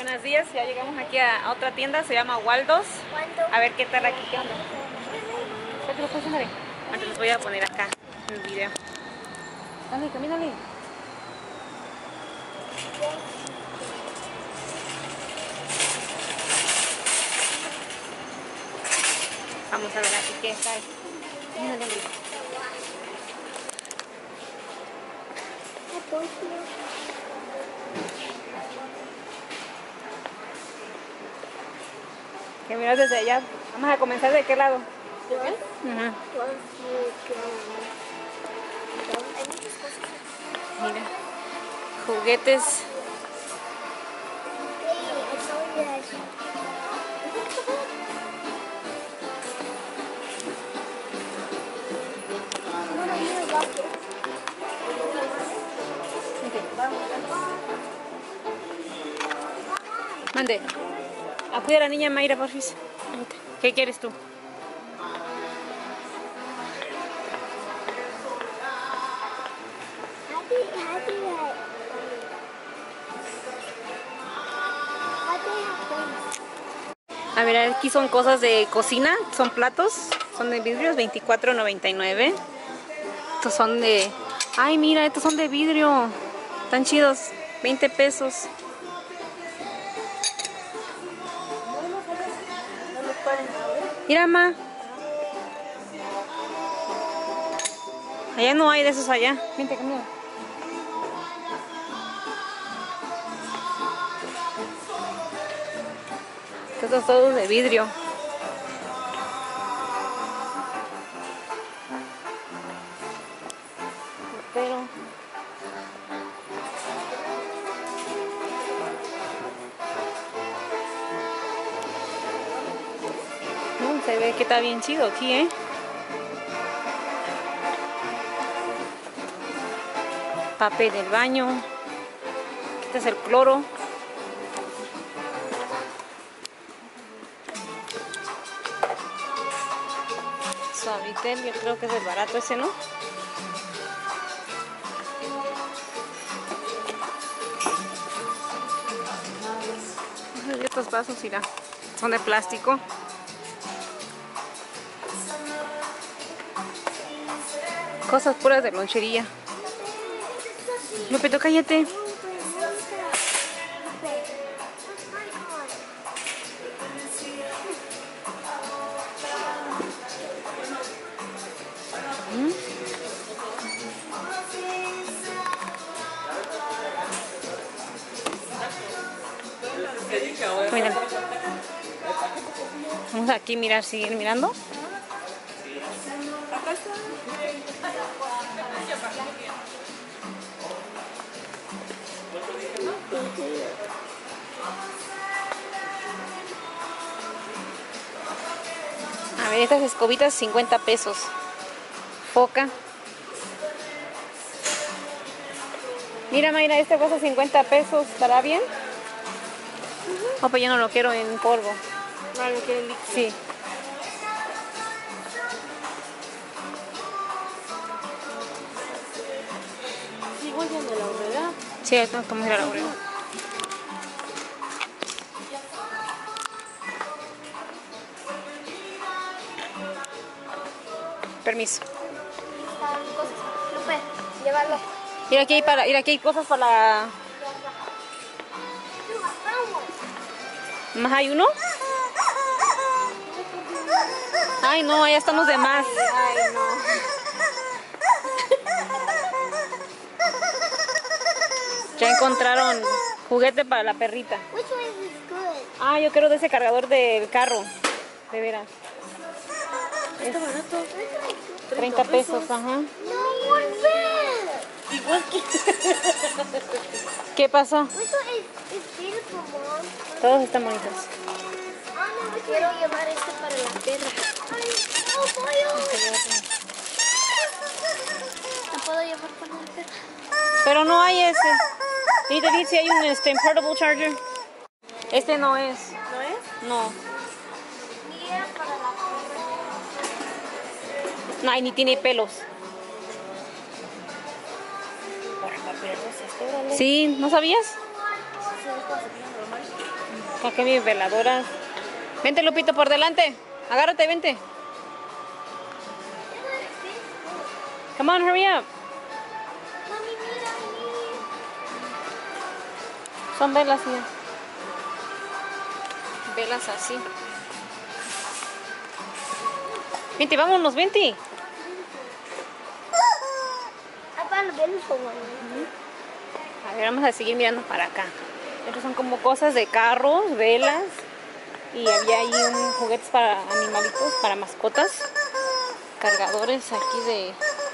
Buenos días, ya llegamos aquí a otra tienda, se llama Waldos. A ver qué tal aquí, qué onda. Antes los voy a poner acá en el video. Dale, camínale. Vamos a ver aquí qué está. Camínale, Andrés. Que miras desde allá. Vamos a comenzar de qué lado. Ajá. Mira, juguetes. Mande. Acude a la niña Mayra, porfis. ¿Qué quieres tú? A ver, aquí son cosas de cocina, son platos, son de vidrios, $24.99. Estos son de... Ay, mira, estos son de vidrio, están chidos, 20 pesos. Mira, ma. Allá no hay de esos allá. Vente conmigo. Estos todos de vidrio. Pero se ve que está bien chido aquí, ¿eh? Papel del baño. Este es el cloro. Suavitel, yo creo que es el barato ese, ¿no? Y estos vasos, mira, son de plástico. Cosas puras de lonchería. Lupito, cállate. Miren. Vamos aquí a mirar, seguir mirando. A ver, estas escobitas 50 pesos. Foca. Mira, Mayra, este cuesta 50 pesos. ¿Estará bien? Oh, pues yo no lo quiero en polvo. No, lo quiero en líquido. Sí. Sí, voy yendo a la Aurrera. Sí, vamos a ir a la Aurrera. Permiso. Lupe, llévalo. Mira, aquí hay cosas para la... ¿Más hay uno? Ay, no, ya estamos de más. Ay, no. Ya encontraron juguete para la perrita. Which one is good? Ah, yo quiero de ese cargador del carro. De veras. Está barato. 30 pesos, ajá. No, igual que... ¿Qué pasó? Which one is beautiful, Mom? Todos están bonitos. No, quiero llevar este para la perra. Ay, no puedo. ¿No puedo llevar para la perra? Pero no hay ese. Y te dice si hay un portable charger. Este no es. ¿No es? No. Mira para la perra. No, ni tiene pelos. Para perros, esto, órale. Sí, ¿no sabías? Sí, es como se pone normal. Aquí mis veladoras. Vente, Lupito, por delante. Agárrate, vente. Come on, hurry up. Mami, mira, mira. Son velas, sí. Velas así. Vente, vámonos, vente. Papá, los velos son A ver, vamos a seguir mirando para acá. Estos son como cosas de carros, velas. Y había ahí juguetes para animalitos, para mascotas. Cargadores aquí de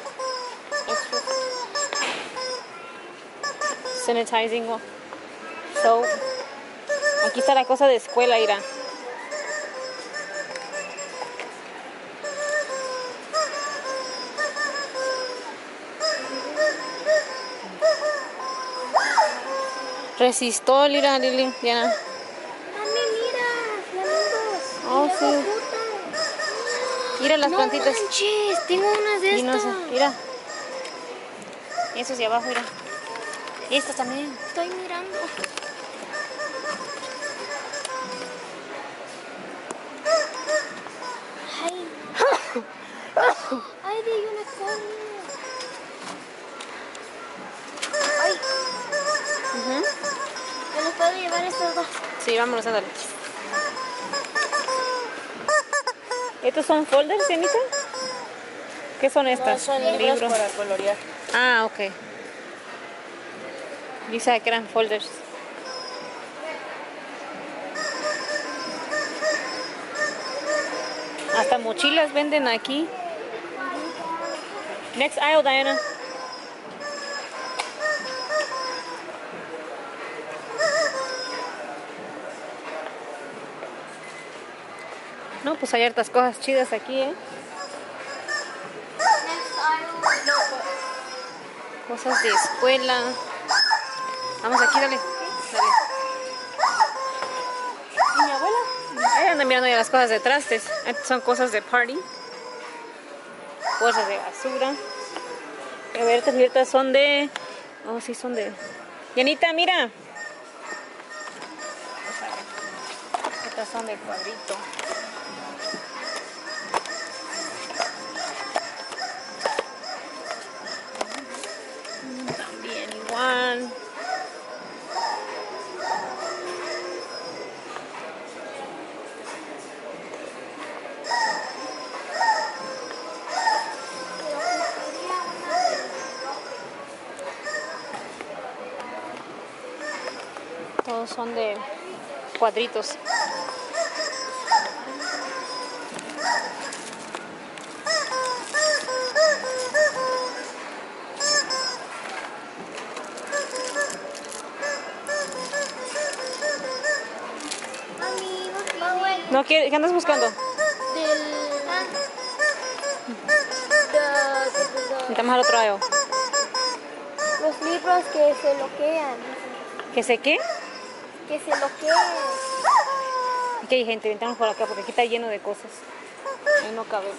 sanitizing soap. Aquí está la cosa de escuela, Ira. Resistol, Ira, Lili, Diana. Mami, mira, flamingos. Oh, Mira, sí. puta. Mira las No plantitas. manches, tengo unas de Y no estas. sé, mira. Esos de abajo, mira. Y estos también. Estoy mirando. Ay. Ay, de unicornio. Ay, Ujú. ¿me los puedo llevar estos dos? Sí, vámonos, ándale. ¿Estos son folders, Anita? ¿Qué son estas? No, son libros para colorear. Ah, ok. Dice que eran folders. Hasta mochilas venden aquí. Next aisle, Diana. No, pues hay hartas cosas chidas aquí, ¿eh? Cosas de escuela. Vamos aquí, dale. Dale. ¿Y mi abuela? Ahí anda mirando ya las cosas de trastes. Estas son cosas de party. Cosas de basura. A ver, estas son de... Oh, sí, son de... Yanita, mira. Estas son de cuadrito. También igual. Todos son de cuadritos. Mami, ¿No quieres? ¿Qué andas buscando? Intentamos al otro lado. los libros que se bloquean. ¿Que sé qué? Que se bloquean. Aquí hay gente, ventamos por acá porque aquí está lleno de cosas. Ahí no cabemos.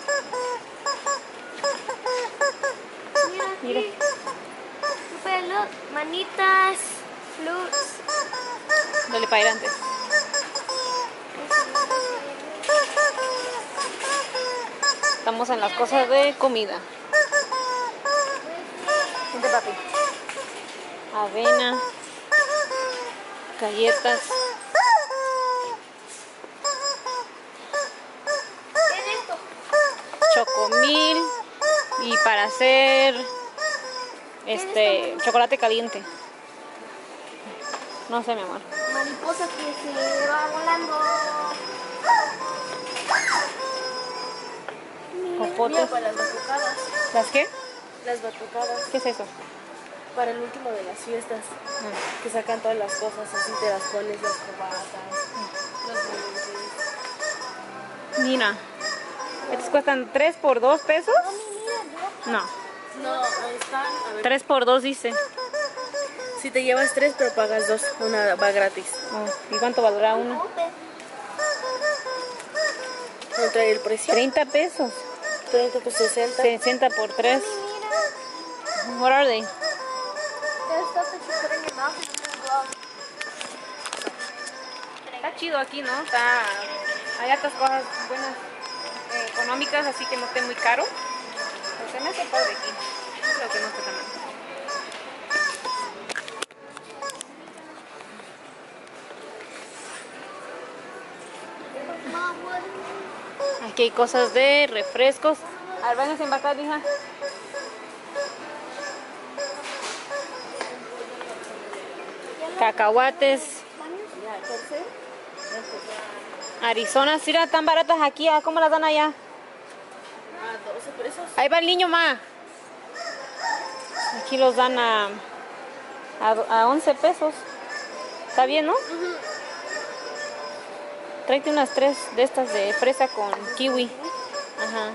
Mira aquí. Pelo, manitas, flutes. Dale para adelante. Estamos en las cosas de comida. Vente, papi. Avena, galletas. ¿Qué es esto? Chocomil y para hacer chocolate caliente. No sé, mi amor. Mariposa que se va volando. Popotes. Para las batucadas. ¿Las qué? Las batucadas. ¿Qué es eso? Para el último de las fiestas. Que sacan todas las cosas, así te las pones, las corbatas, los brillantes. Mira. ¿Estos cuestan 3 por 2 pesos? No. No, están, a ver. 3 por 2 dice. Si te llevas 3, pero pagas 2, una va gratis. Oh, ¿y cuánto valdrá una? ¿No trae el precio? 30 pesos. 30 pues 60. 60 por 3. What are they? There's stuff that you put in your mouth and then blow. Está chido aquí, ¿no? Hay hartas cosas buenas, económicas, así que no esté muy caro. Pero se me hace padre aquí. Creo que no está tan mal. Aquí hay cosas de refrescos. A ver, vénganse a embarcar, hija. Cacahuates. Arizona, mira, tan baratas aquí. ¿Cómo las dan allá? 12 pesos. Ahí va el niño, ma. Aquí los dan a 11 pesos. Está bien, ¿no? Tráete unas 3 de estas de fresa con kiwi. Ajá.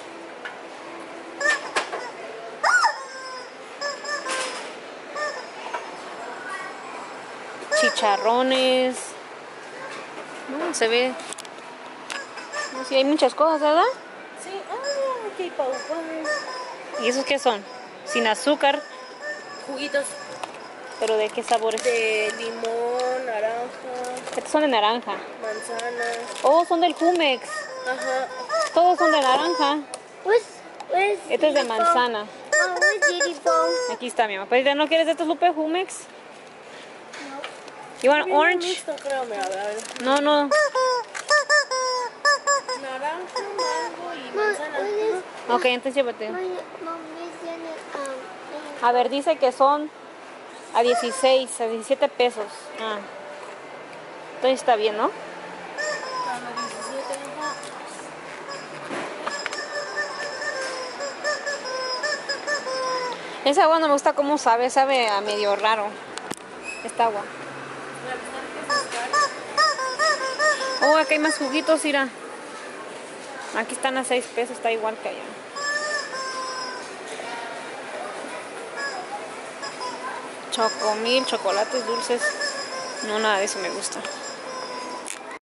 Chicharrones. No, se ve. No, sí, hay muchas cosas, ¿verdad? Sí, aquí hay paupanes. ¿Y esos qué son? Sin azúcar. Juguitos ¿Pero de qué sabores? de limón, naranja, Estos son de naranja. manzana. Oh, son del Jumex. Ajá. Todos son de naranja. Where's Este es de Diddy Bone? manzana. Mom, where's Diddy Bone? Aquí está, mi mamá. Pero ¿no quieres de estos, Lupe, Jumex? You want Viene orange? mixto, creo, mira, a ver. No, no. Naranja, mango y Mom, manzana. Ok, entonces llévate. Mom, where's Janet? A ver, dice que son a 16, a 17 pesos. Ah. Entonces está bien, ¿no? A los 17, ajá. Esa agua no me gusta cómo sabe. Sabe a medio raro. Esta agua. Mira, pues, ¿sabes qué es buscar? Oh, acá hay más juguitos, mira. Aquí están a 6 pesos, está igual que allá. Chocomil, chocolates dulces. No, nada de eso me gusta.